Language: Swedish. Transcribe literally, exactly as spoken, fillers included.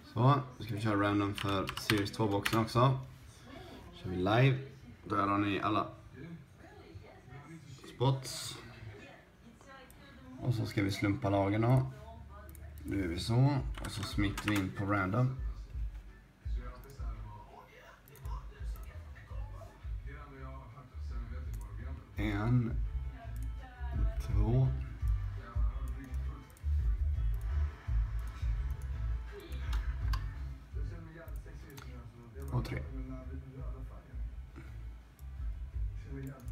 Så, nu ska vi köra random för Series två-boxen också. Kör vi live. Där har ni alla spots. Och så ska vi slumpa lagen då. Nu är vi så. Och så smiter vi in på random. En. Två. Och tre.